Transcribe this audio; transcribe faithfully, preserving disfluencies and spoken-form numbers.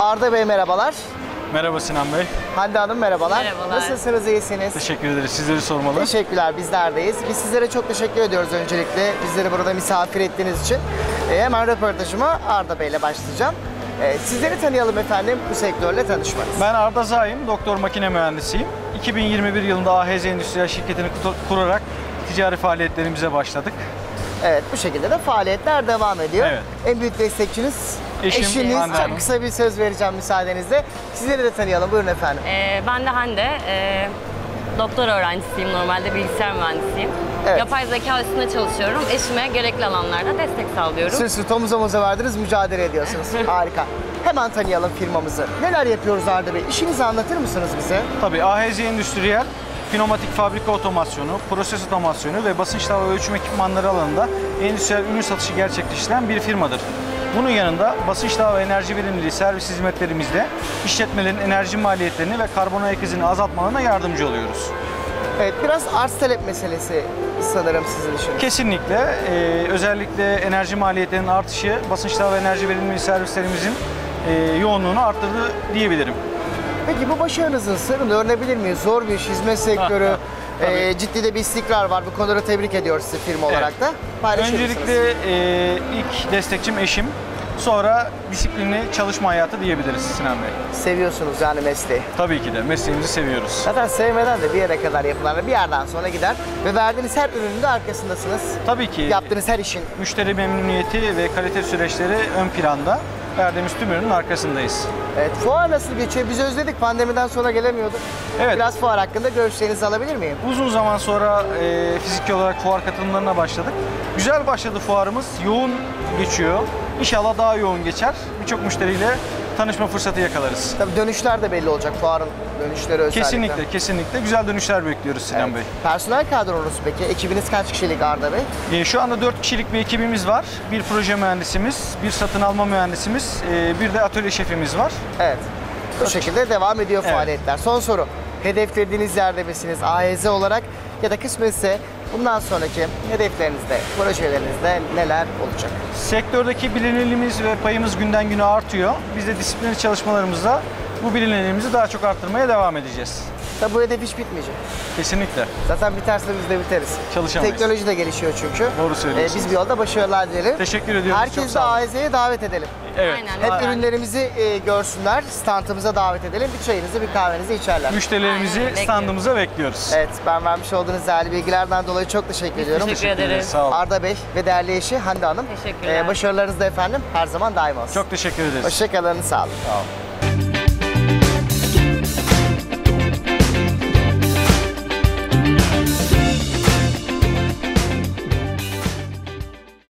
Arda Bey merhabalar. Merhaba Sinan Bey. Hande Hanım merhabalar. Merhabalar. Nasılsınız, iyisiniz? Teşekkür ederiz. Sizleri sormalı. Teşekkürler, bizlerdeyiz. Biz sizlere çok teşekkür ediyoruz öncelikle. Bizleri burada misafir ettiğiniz için. E, hemen röportajıma Arda Bey ile başlayacağım. E, sizleri tanıyalım efendim, bu sektörle tanışmanız. Ben Arda Zaim, doktor makine mühendisiyim. iki bin yirmi bir yılında A H Z Endüstriyel şirketini kurarak ticari faaliyetlerimize başladık. Evet, bu şekilde de faaliyetler devam ediyor. Evet. En büyük destekçiniz Eşim, eşiniz. Hande Çok Hanım. kısa bir söz vereceğim müsaadenizle. Sizleri de tanıyalım, buyurun efendim. Ee, ben de Hande. Ee, doktor öğrencisiyim. Normalde bilgisayar mühendisiyim. Evet. Yapay zeka üstünde çalışıyorum. Eşime gerekli alanlarda destek sağlıyorum. Sırt sırta omuz omuza verdiniz, mücadele ediyorsunuz. Harika. Hemen tanıyalım firmamızı. Neler yapıyoruz Arda Bey? İşinizi anlatır mısınız bize? Tabii A H Z Endüstriyel, pneumatik fabrika otomasyonu, proses otomasyonu ve basınçlı hava ölçüm ekipmanları alanında endüstriyel ürün satışı gerçekleştiren bir firmadır. Bunun yanında basınçlı hava enerji verimliliği servis hizmetlerimizde işletmelerin enerji maliyetlerini ve karbon ayak izini azaltmalarına yardımcı oluyoruz. Evet, biraz arz talep meselesi sanırım sizin işiniz. Kesinlikle. Ee, özellikle enerji maliyetlerinin artışı basınçlı hava enerji verimliliği servislerimizin e, yoğunluğunu arttırdı diyebilirim. Peki bu başarınızın sırrını öğrenebilir miyiz? Zor bir iş, hizmet sektörü, Tabii. e, ciddi de bir istikrar var. Bu konuda tebrik ediyoruz sizi firma olarak da. Paylaşır mısınız? Öncelikle e, ilk destekçim eşim. Sonra disiplinli çalışma hayatı diyebiliriz Sinan Bey. Seviyorsunuz yani mesleği. Tabii ki de mesleğimizi seviyoruz. Zaten sevmeden de bir yere kadar yapılan bir yerden sonra gider. Ve verdiğiniz her ürünün de arkasındasınız. Tabii ki Yaptığınız her işin. müşteri memnuniyeti ve kalite süreçleri ön planda. Verdiğimiz tüm ürünün arkasındayız. Evet, fuar nasıl geçiyor? Biz özledik, pandemiden sonra gelemiyorduk. Evet. Biraz fuar hakkında görüşlerinizi alabilir miyim? Uzun zaman sonra e, fiziki olarak fuar katılımlarına başladık. Güzel başladı fuarımız. Yoğun geçiyor. İnşallah daha yoğun geçer. Birçok müşteriyle tanışma fırsatı yakalarız. Tabii dönüşler de belli olacak, fuarın dönüşleri özellikle. Kesinlikle, kesinlikle. Güzel dönüşler bekliyoruz Sinan Evet. Bey. Personel kadronuz peki? Ekibiniz kaç kişilik Arda Bey? E, şu anda dört kişilik bir ekibimiz var. Bir proje mühendisimiz, bir satın alma mühendisimiz, e, bir de atölye şefimiz var. Evet. Bu şekilde devam ediyor Evet. faaliyetler. Son soru. Hedeflediğiniz yerde misiniz? A H Z olarak ya da kısmetse bundan sonraki hedeflerinizde, projelerinizde neler olacak? Sektördeki bilinirliğimiz ve payımız günden güne artıyor. Biz de disiplinli çalışmalarımızda bu bilinirliğimizi daha çok arttırmaya devam edeceğiz. Tabii bu hedef hiç bitmeyecek. Kesinlikle. Zaten biterse biz de biteriz. Çalışamayız. Teknoloji de gelişiyor çünkü. Doğru söylüyorsunuz. Ee, biz bir yolda başarılar dilerim. Teşekkür ediyoruz. Çok Herkesi de sağ olun. A H Z'ye davet edelim. Evet. Aynen. Hep Aynen. ürünlerimizi e, görsünler, standımıza davet edelim. Bir çayınızı, bir kahvenizi içerler. Müşterilerimizi Aynen, standımıza bekliyoruz. Evet, ben vermiş olduğunuz değerli bilgilerden dolayı çok teşekkür ediyorum. Teşekkür ederiz. Sağ olun. Arda Bey ve değerli eşi Hande Hanım. Teşekkürler. Ee, başarılarınız da efendim her zaman daim olsun. Çok teşekkür ederiz. Hoşçakalın, sağ olun. Sağ olun.